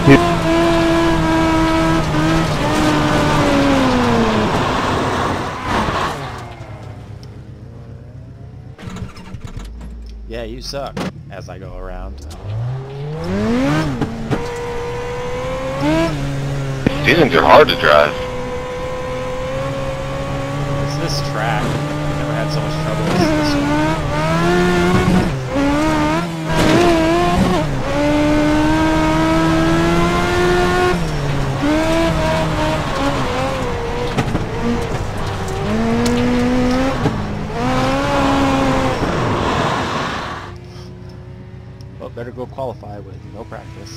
too. Yeah, you suck. As I go around. These things are hard to drive. It's this track. I've never had so much trouble with this one. Well, better go qualify with no practice.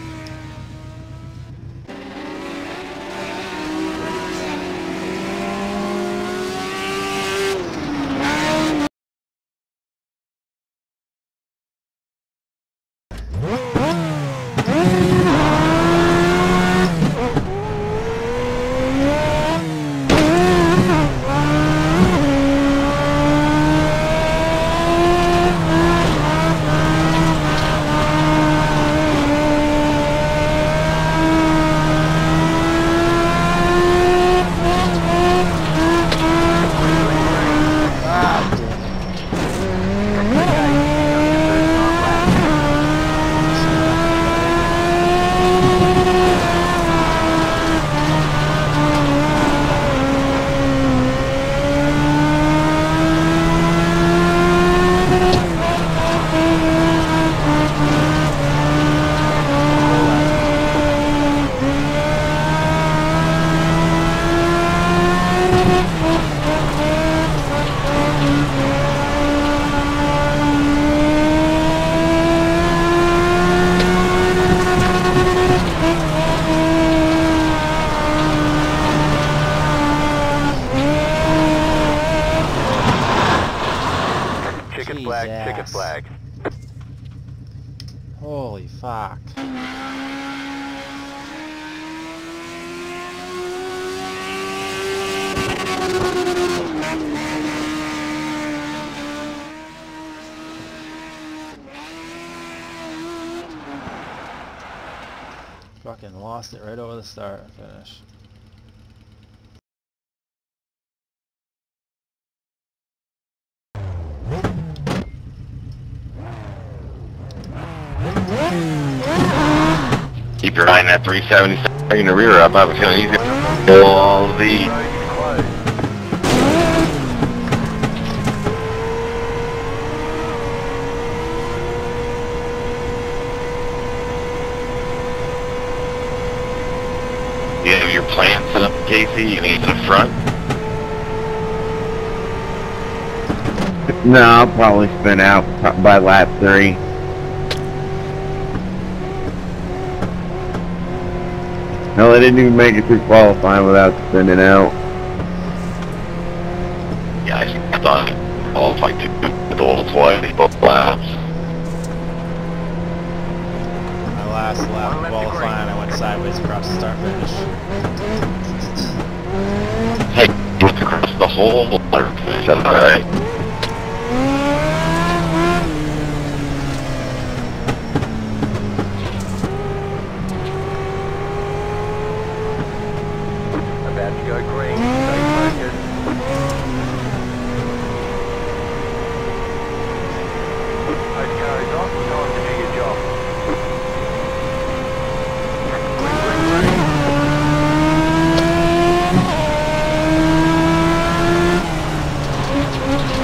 Chicken flag. Holy fuck. Fucking lost it right over the start finish. Keep your eye on that 377 in the rear up. I was going to use it. All the... You have your plan set up, Casey? You need to the front? No, I'll probably spin out by lap 3. No, I didn't even make it through qualifying without spinning out. Yeah, I thought I qualified to the whole twice, both laps. My last lap of qualifying, I went sideways across the start finish. Hey, look across the whole start finish, that's alright. About to go green. Stay focused. Those cars off. Time to do your job. Green.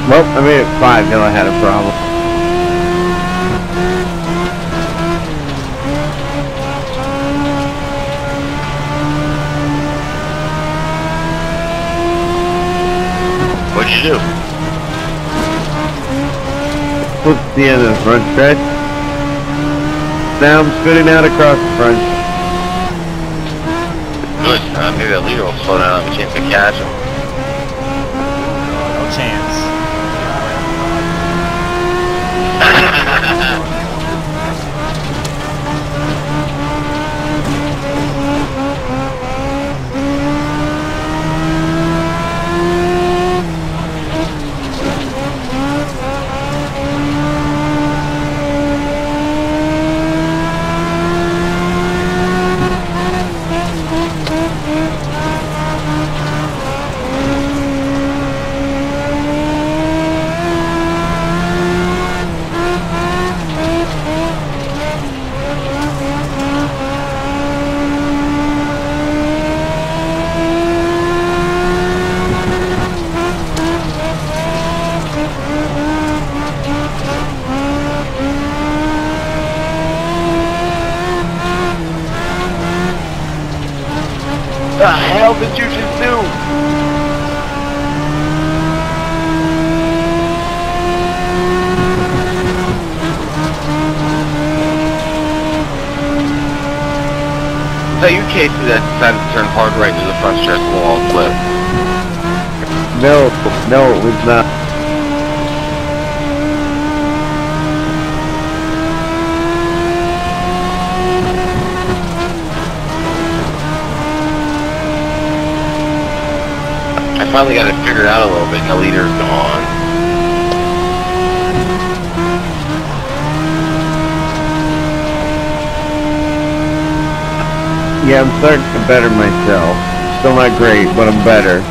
Well, I made it 5 till I had a problem. What'd you do? Flipped the end of the front stretch. Now I'm spinning out across the front. Good. Maybe that leader will slow down. We can't catch him. No chance. The hell did you just do? So you Casey that decided to turn hard right into the front stretch wall flip. No, it was not. I finally got it figured out a little bit and the leader's gone. Yeah, I'm starting to better myself. Still not great, but I'm better.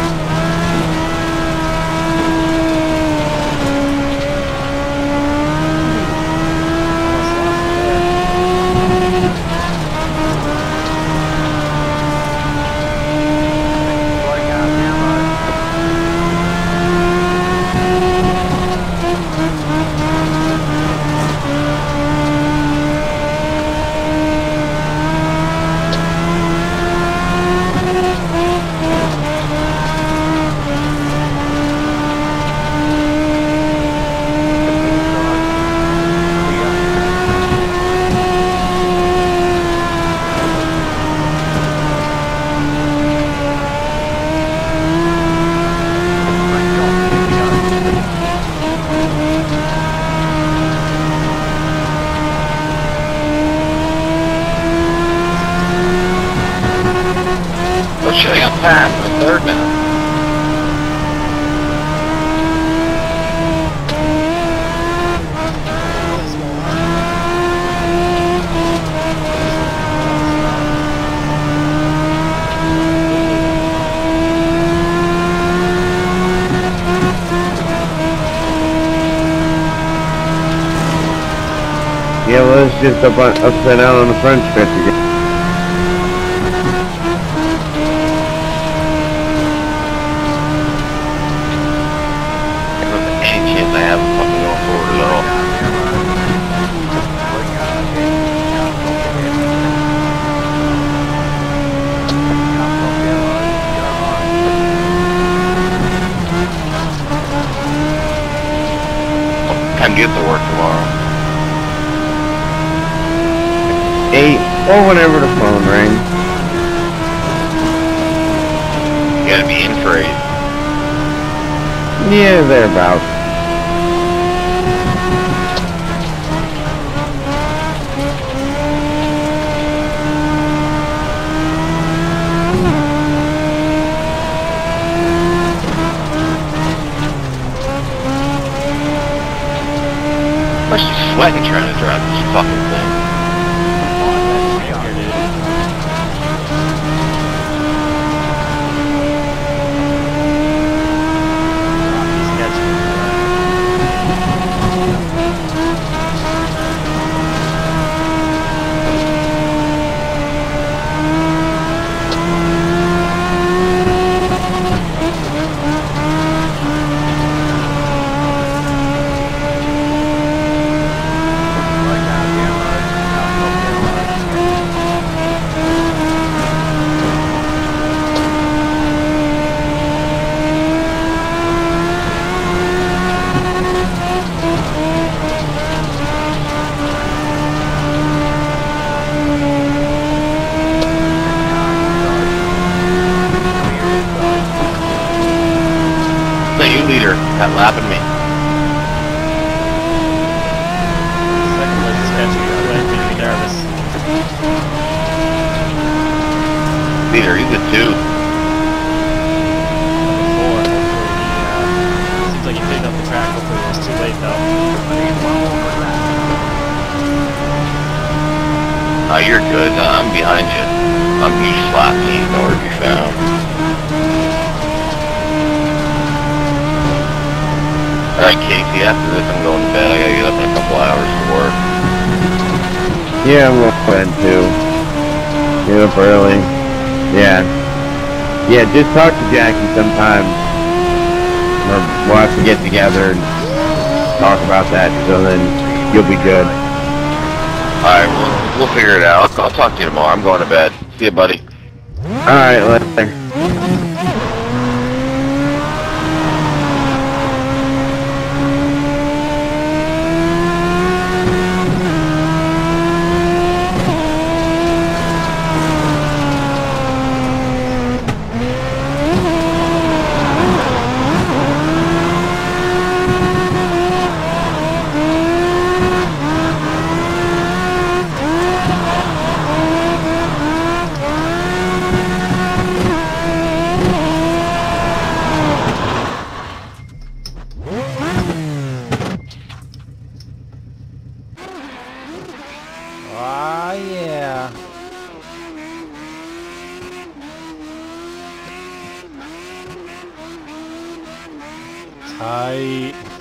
Oh shit, I got past my third now. Yeah, well, it's just upside down on the front stretch again. Any chance I have of fucking going forward at all. Time to get to work tomorrow. 8, or whenever the phone rings. You gotta be in for 8. Yeah, thereabouts. I'm actually sweating trying to drive this fucking thing. leader. That lapping me. Second place is catching you. That made me nervous. Leader, he's a 2. Four. Hopefully, seems like he picked up the track. Hopefully, it was too late though. Oh, you're good. I'm behind you. You slapped me. Nowhere to be found. Alright, Casey, after this I'm going to bed. I gotta get up in a couple hours for work. Yeah, I'm going to bed too. Get up early. Yeah. Yeah, just talk to Jackie sometime. Or we'll have to get together and talk about that, so then you'll be good. Alright, we'll figure it out. I'll talk to you tomorrow. I'm going to bed. See you, buddy. Alright, later. Ah, yeah. Tight.